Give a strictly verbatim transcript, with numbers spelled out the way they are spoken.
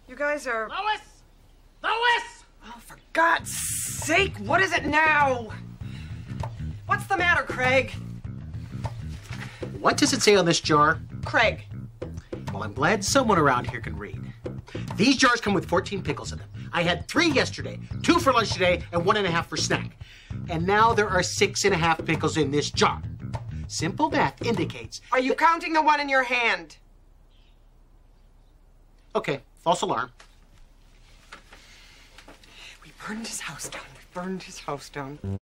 You guys are... Lois! Lois! Oh, for God's sake, what is it now? What's the matter, Craig? What does it say on this jar? Craig. Well, I'm glad someone around here can read. These jars come with fourteen pickles in them. I had three yesterday, two for lunch today, and one and a half for snack. And now there are six and a half pickles in this jar. Simple math indicates... Are you counting the one in your hand? Okay, false alarm. We burned his house down. We burned his house down.